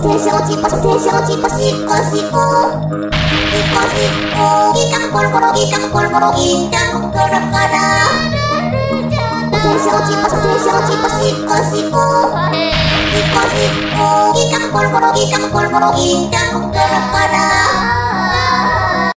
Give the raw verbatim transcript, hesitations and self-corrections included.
せしおちぱしせしおちぱしっこしっこしっこしっこいたくコロコロいたくコロコロいたくコロコロおせしおちぱしせしおちぱしっこしっこしっこしっこいたくコロコロいたくコロコロいたくコロコロ